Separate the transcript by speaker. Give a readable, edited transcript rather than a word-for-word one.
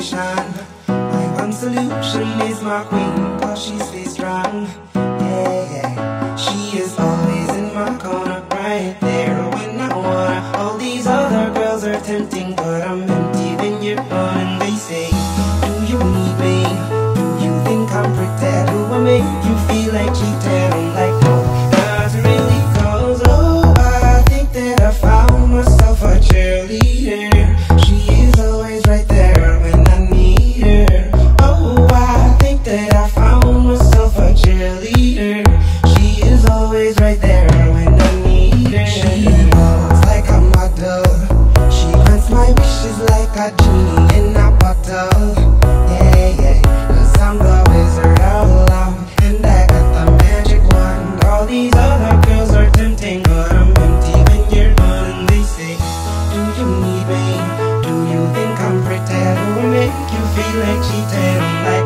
Speaker 1: motivation. My one solution is my queen, cause she stays strong. Yeah, yeah. She is always in my corner, right there when I wanna. All these other girls are tempting, but I'm empty when you're gone. And they say, do you need me? Do you think I'm pretend? Do I make you feel like cheating? I'm like, no, not really, cause oh, I think that I found myself a cheerleader. She is always right there when I need her. Oh, I think that I found myself a cheerleader. She is always right there when I need her. She walks like a model. She grants my wishes like a genie in a bottle. Yeah, yeah, cause I'm the wizard of love, and I got the magic wand. All these other girls are tempting, but I'm empty when you're gone. And they say, do you need me? Do you think I'm pretend? Do I make you feel like cheating? I'm like,